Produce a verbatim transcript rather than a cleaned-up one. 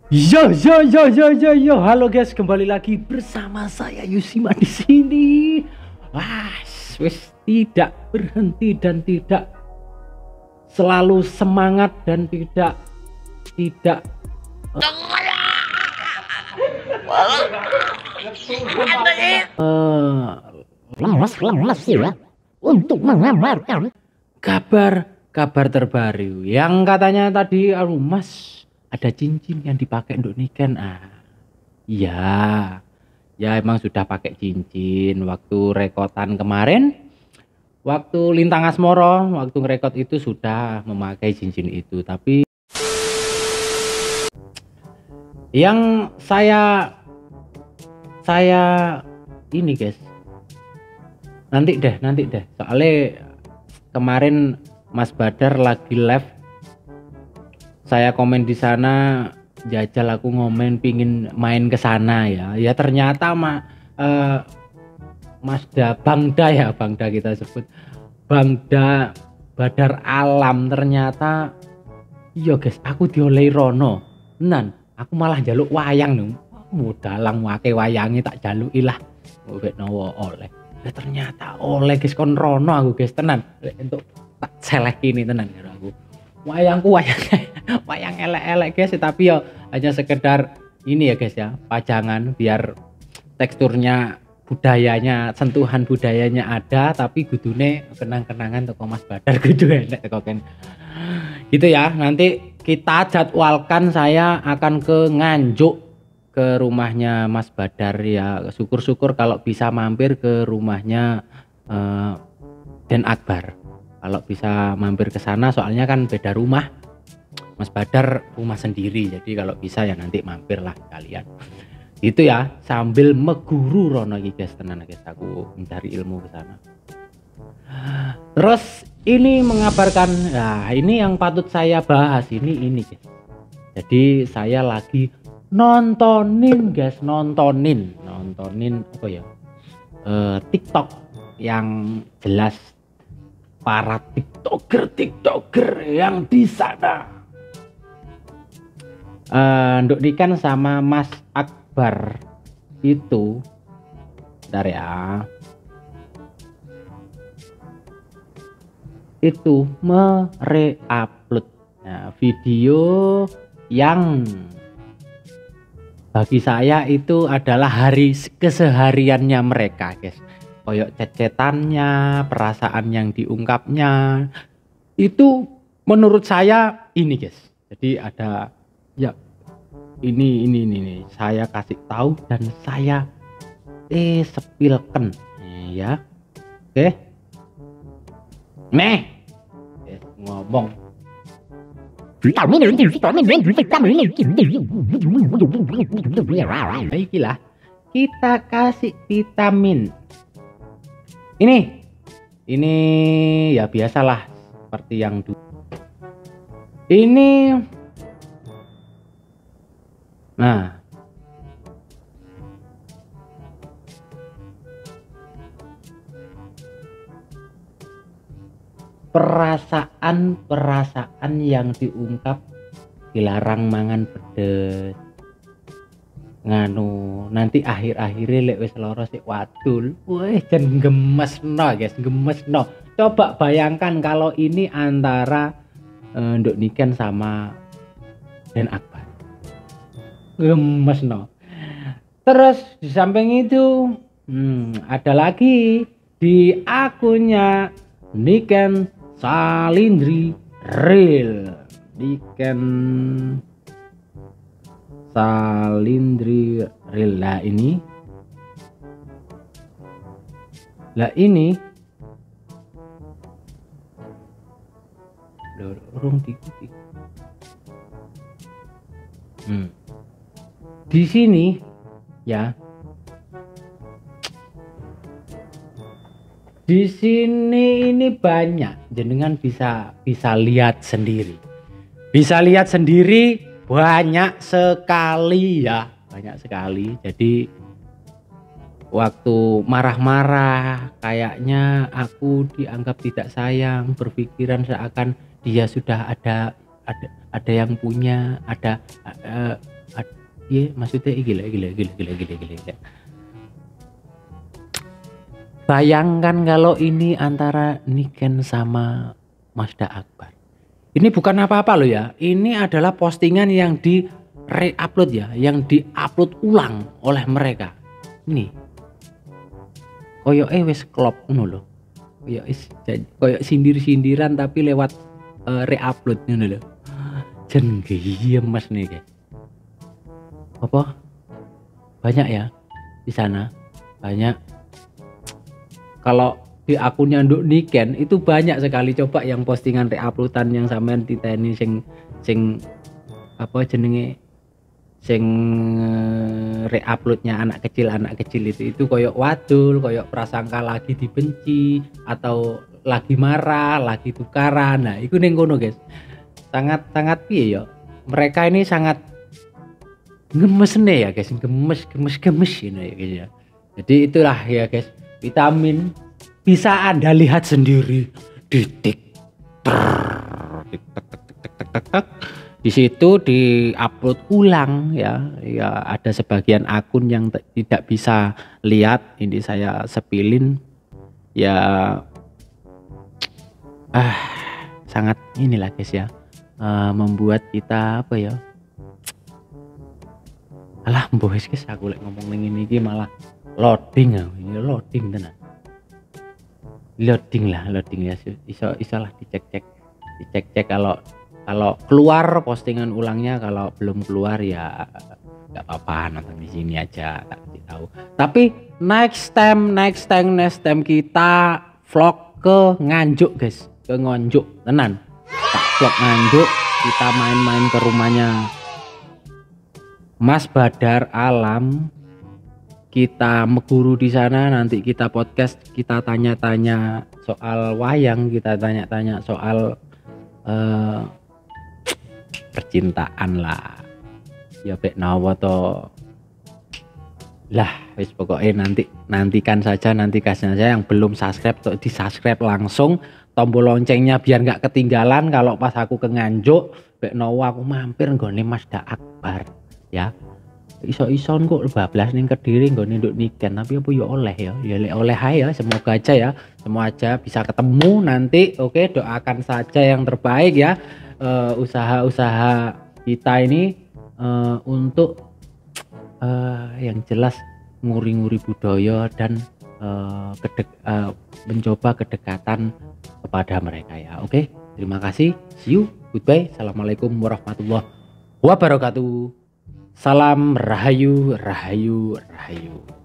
Yo yo yo yo yo yo, halo guys, kembali lagi bersama saya Yusima di sini. Wah, wis tidak berhenti dan tidak selalu semangat dan tidak tidak lemas-lemas ya untuk mengabarkan kabar kabar terbaru yang katanya tadi, aduh mas, ada cincin yang dipakai untuk niken. Ah, iya, ya emang sudah pakai cincin waktu rekotan kemarin, waktu Lintang Asmoro, waktu ngerekot itu sudah memakai cincin itu. Tapi yang saya saya ini guys, nanti deh nanti deh soalnya kemarin Mas Badar lagi live, saya komen di sana, jajal aku ngomen pingin main ke sana ya. Ya ternyata ma, uh, Masda Bangda ya, Bangda kita sebut Bangda Badar Alam, ternyata iya guys, aku diolehi rono. Nan, aku malah jaluk wayang nih. Mudalang wake wayangi tak jaluk ilah. Wek nawa oleh. Ya ternyata oleh guys, kon rono aku guys, tenan. Untuk tak selek ini tenan karo aku. Wayangku wayang wayang elek-elek guys, tapi ya hanya sekedar ini ya guys ya, pajangan biar teksturnya, budayanya, sentuhan budayanya ada, tapi gudune kenang-kenangan toko Mas Badar kudu enek teko kan. Gitu ya, nanti kita jadwalkan saya akan ke Nganjuk, ke rumahnya Mas Badar ya. Syukur-syukur kalau bisa mampir ke rumahnya uh, Den Akbar. Kalau bisa mampir ke sana, soalnya kan beda rumah. Mas Badar rumah sendiri, jadi kalau bisa ya nanti mampir lah kalian. Itu ya, sambil meguru rono iki guys, tenan guys, aku mencari ilmu ke sana. Terus ini mengabarkan, nah ini yang patut saya bahas ini ini guys. Jadi saya lagi nontonin guys, nontonin, nontonin apa ya? Uh, TikTok yang jelas para tiktoker tiktoker yang di sana. Uh, Nduk Niken sama Mas Akbar itu, bentar ya, itu mere-upload nah, video yang bagi saya itu adalah hari kesehariannya mereka guys. Koyok cecetannya, perasaan yang diungkapnya, itu menurut saya ini guys. Jadi ada ya ini ini ini, ini. Saya kasih tahu dan saya eh sepilken ya. Oke. Nih. Eh, ngomong. Baiklah, kita kasih vitamin. Ini, ini ya biasalah seperti yang dulu. Ini, nah, perasaan-perasaan yang diungkap, dilarang mangan pedes. Nganu nanti akhir-akhirnya lek wis lara sik wadul, weh jan gemesno guys, gemesno. Coba bayangkan kalau ini antara uh, Nduk Niken sama Den Akbar, gemesno. Terus di samping itu hmm, ada lagi di akunnya Niken Salindri Real, Niken Salindri Real. Lah ini, lah ini, dorong dikit. Hmm. Di sini ya, di sini ini banyak, jenengan bisa bisa lihat sendiri, bisa lihat sendiri. Banyak sekali ya, banyak sekali. Jadi waktu marah-marah kayaknya aku dianggap tidak sayang, berpikiran seakan dia sudah ada ada ada yang punya, ada uh, Iya, maksudnya gila gila gila gila gila gila. gila. Bayangkan kalau ini antara Niken sama Mazda Akbar. Ini bukan apa-apa loh ya. Ini adalah postingan yang di re-upload ya, yang di-upload ulang oleh mereka. Ini. Koyoke wis klop ngono lho. Koyok is koyok sindir-sindiran tapi lewat uh, re-upload ngono lho. Jen gemes nih guys. Apa? Banyak ya di sana. Banyak. Kalau di akunnya Nduk Niken itu banyak sekali, coba yang postingan re-uploadan yang sampean titeni sing sing apa jenenge sing re-uploadnya anak kecil anak kecil itu itu koyok wadul, koyok prasangka lagi dibenci atau lagi marah, lagi tukaran. Nah, itu ning kono guys. Sangat sangat piye ya? Mereka ini sangat gemes nih ya guys, gemes gemes gemes ini ya guys ya. Jadi itulah ya guys. Vitamin bisa Anda lihat sendiri di TikTok. Di situ di-upload ulang ya. Ya ada sebagian akun yang t- tidak bisa lihat, ini saya sepilin ya. Ah, sangat inilah guys ya. Uh, membuat kita apa ya? Alah, mbok wis guys, aku lek ngomong ning ini malah loading ya, ini loading tenan. Loading lah, loading ya, iso iso lah dicek-cek, dicek-cek kalau kalau keluar postingan ulangnya, kalau belum keluar ya nggak apa-apa, nonton di sini aja tak kasih tahu. Tapi next time, next time, next time kita vlog ke Nganjuk guys, ke Nganjuk tenan. Tak vlog Nganjuk, kita main-main ke rumahnya Mas Badar Alam, kita meguru di sana, nanti kita podcast, kita tanya-tanya soal wayang, kita tanya-tanya soal uh, percintaan lah. Ya bek nawa to. Lah, wis pokoknya nanti nantikan saja, nantikan saja yang belum subscribe tuh di-subscribe langsung, tombol loncengnya biar nggak ketinggalan kalau pas aku ke Nganjuk, bek nawa aku mampir nggone Mazda Akbar. Ya iso-ison kok bablas ning Kediri nggone Nduk Niken, tapi apa ya oleh ya ya lek oleh ae ya, semoga aja ya, semua aja bisa ketemu nanti. Oke, doakan saja yang terbaik ya, uh, usaha-usaha kita ini uh, untuk uh, yang jelas nguri-nguri budaya dan uh, kedek, uh, mencoba kedekatan kepada mereka ya. Oke, terima kasih, see you, goodbye, assalamualaikum warahmatullahi wabarakatuh. Salam Rahayu, Rahayu, Rahayu.